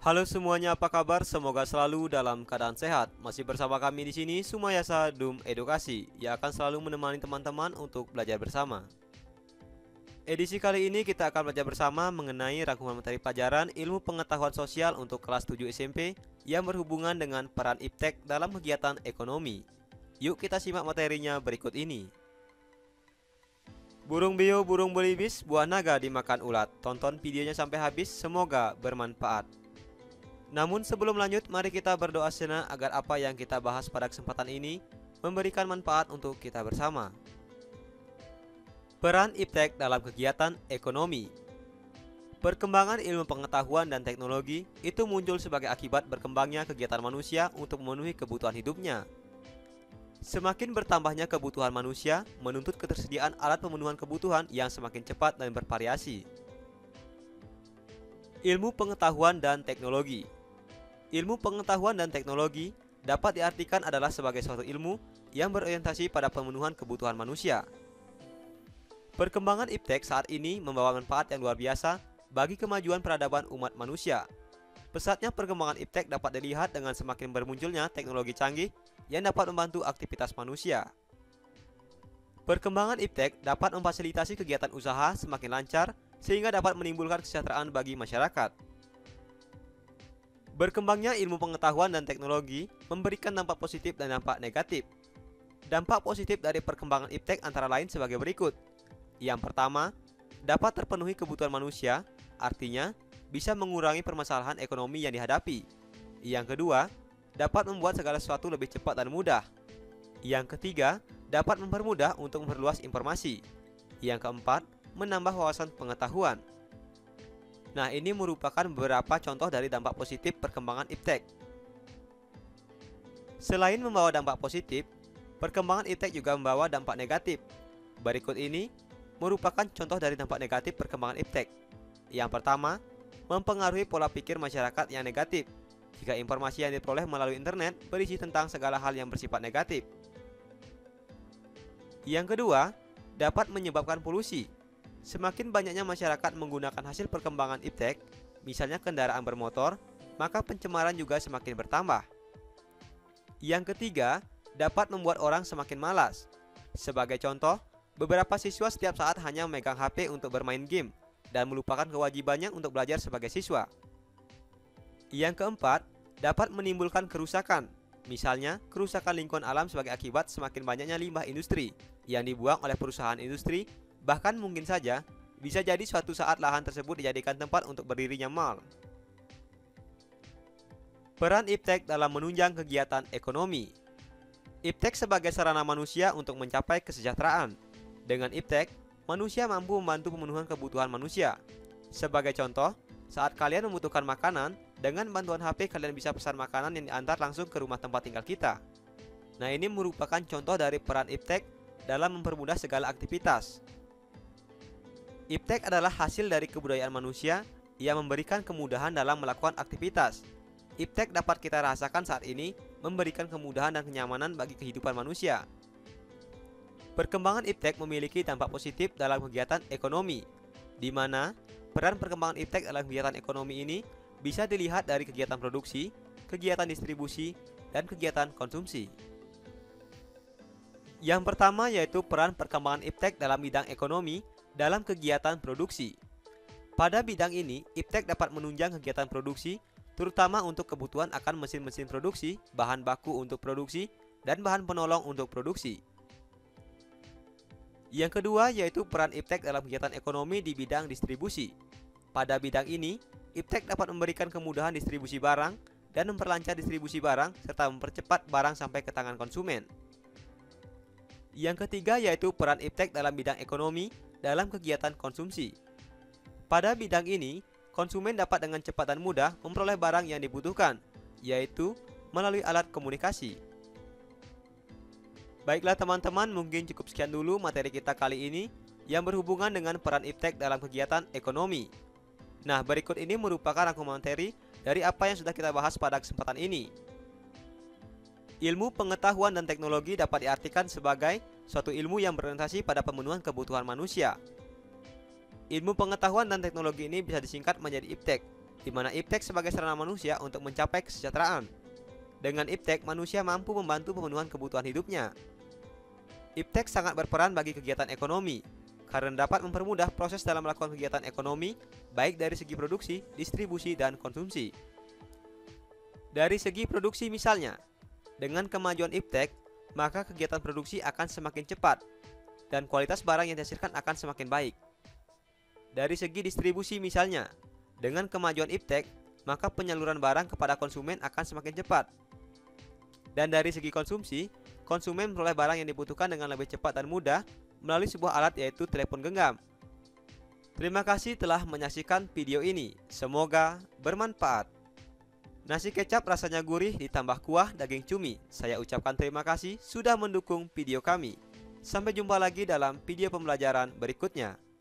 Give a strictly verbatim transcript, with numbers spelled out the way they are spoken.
Halo semuanya, apa kabar? Semoga selalu dalam keadaan sehat. Masih bersama kami di sini Sumayasa Dum Edukasi yang akan selalu menemani teman-teman untuk belajar bersama. Edisi kali ini kita akan belajar bersama mengenai rangkuman materi pelajaran Ilmu Pengetahuan Sosial untuk kelas tujuh S M P yang berhubungan dengan peran iptek dalam kegiatan ekonomi. Yuk kita simak materinya berikut ini. Burung beo, burung belibis, buah naga dimakan ulat. Tonton videonya sampai habis, semoga bermanfaat. Namun sebelum lanjut, mari kita berdoa sejenak agar apa yang kita bahas pada kesempatan ini memberikan manfaat untuk kita bersama. Peran iptek dalam kegiatan ekonomi. Perkembangan ilmu pengetahuan dan teknologi itu muncul sebagai akibat berkembangnya kegiatan manusia untuk memenuhi kebutuhan hidupnya. Semakin bertambahnya kebutuhan manusia menuntut ketersediaan alat pemenuhan kebutuhan yang semakin cepat dan bervariasi. Ilmu pengetahuan dan teknologi. Ilmu pengetahuan dan teknologi dapat diartikan adalah sebagai suatu ilmu yang berorientasi pada pemenuhan kebutuhan manusia. Perkembangan iptek saat ini membawa manfaat yang luar biasa bagi kemajuan peradaban umat manusia. Pesatnya perkembangan iptek dapat dilihat dengan semakin bermunculnya teknologi canggih yang dapat membantu aktivitas manusia. Perkembangan iptek dapat memfasilitasi kegiatan usaha semakin lancar sehingga dapat menimbulkan kesejahteraan bagi masyarakat. Berkembangnya ilmu pengetahuan dan teknologi memberikan dampak positif dan dampak negatif. Dampak positif dari perkembangan iptek antara lain sebagai berikut. Yang pertama, dapat terpenuhi kebutuhan manusia, artinya bisa mengurangi permasalahan ekonomi yang dihadapi. Yang kedua, dapat membuat segala sesuatu lebih cepat dan mudah. Yang ketiga, dapat mempermudah untuk memperluas informasi. Yang keempat, menambah wawasan pengetahuan. Nah, ini merupakan beberapa contoh dari dampak positif perkembangan iptek. Selain membawa dampak positif, perkembangan iptek juga membawa dampak negatif. Berikut ini merupakan contoh dari dampak negatif perkembangan iptek. Yang pertama, mempengaruhi pola pikir masyarakat yang negatif. Jika informasi yang diperoleh melalui internet berisi tentang segala hal yang bersifat negatif. Yang kedua, dapat menyebabkan polusi. Semakin banyaknya masyarakat menggunakan hasil perkembangan iptek, misalnya kendaraan bermotor, maka pencemaran juga semakin bertambah. Yang ketiga, dapat membuat orang semakin malas. Sebagai contoh, beberapa siswa setiap saat hanya memegang H P untuk bermain game dan melupakan kewajibannya untuk belajar sebagai siswa. Yang keempat, dapat menimbulkan kerusakan. Misalnya, kerusakan lingkungan alam sebagai akibat semakin banyaknya limbah industri yang dibuang oleh perusahaan industri. Bahkan mungkin saja bisa jadi suatu saat lahan tersebut dijadikan tempat untuk berdirinya mall. Peran iptek dalam menunjang kegiatan ekonomi. Iptek sebagai sarana manusia untuk mencapai kesejahteraan. Dengan iptek, manusia mampu membantu pemenuhan kebutuhan manusia. Sebagai contoh, saat kalian membutuhkan makanan, dengan bantuan H P kalian bisa pesan makanan yang diantar langsung ke rumah tempat tinggal kita. Nah, ini merupakan contoh dari peran iptek dalam mempermudah segala aktivitas. Iptek adalah hasil dari kebudayaan manusia yang memberikan kemudahan dalam melakukan aktivitas. Iptek dapat kita rasakan saat ini memberikan kemudahan dan kenyamanan bagi kehidupan manusia. Perkembangan iptek memiliki dampak positif dalam kegiatan ekonomi, di mana peran perkembangan iptek dalam kegiatan ekonomi ini bisa dilihat dari kegiatan produksi, kegiatan distribusi, dan kegiatan konsumsi. Yang pertama yaitu peran perkembangan iptek dalam bidang ekonomi dalam kegiatan produksi. Pada bidang ini, iptek dapat menunjang kegiatan produksi, terutama untuk kebutuhan akan mesin-mesin produksi, bahan baku untuk produksi, dan bahan penolong untuk produksi. Yang kedua yaitu peran iptek dalam kegiatan ekonomi di bidang distribusi. Pada bidang ini, iptek dapat memberikan kemudahan distribusi barang dan memperlancar distribusi barang serta mempercepat barang sampai ke tangan konsumen. Yang ketiga yaitu peran iptek dalam bidang ekonomi dalam kegiatan konsumsi. Pada bidang ini, konsumen dapat dengan cepat dan mudah memperoleh barang yang dibutuhkan, yaitu melalui alat komunikasi. Baiklah teman-teman, mungkin cukup sekian dulu materi kita kali ini yang berhubungan dengan peran iptek dalam kegiatan ekonomi. Nah, berikut ini merupakan rangkuman materi dari apa yang sudah kita bahas pada kesempatan ini. Ilmu pengetahuan dan teknologi dapat diartikan sebagai suatu ilmu yang berorientasi pada pemenuhan kebutuhan manusia. Ilmu pengetahuan dan teknologi ini bisa disingkat menjadi iptek. di mana iptek sebagai sarana manusia untuk mencapai kesejahteraan. Dengan iptek, manusia mampu membantu pemenuhan kebutuhan hidupnya. Iptek sangat berperan bagi kegiatan ekonomi, karena dapat mempermudah proses dalam melakukan kegiatan ekonomi, baik dari segi produksi, distribusi, dan konsumsi. Dari segi produksi misalnya, dengan kemajuan iptek, maka kegiatan produksi akan semakin cepat, dan kualitas barang yang dihasilkan akan semakin baik. Dari segi distribusi misalnya, dengan kemajuan iptek, maka penyaluran barang kepada konsumen akan semakin cepat. Dan dari segi konsumsi, konsumen memperoleh barang yang dibutuhkan dengan lebih cepat dan mudah melalui sebuah alat yaitu telepon genggam. Terima kasih telah menyaksikan video ini. Semoga bermanfaat. Nasi kecap rasanya gurih ditambah kuah daging cumi. Saya ucapkan terima kasih sudah mendukung video kami. Sampai jumpa lagi dalam video pembelajaran berikutnya.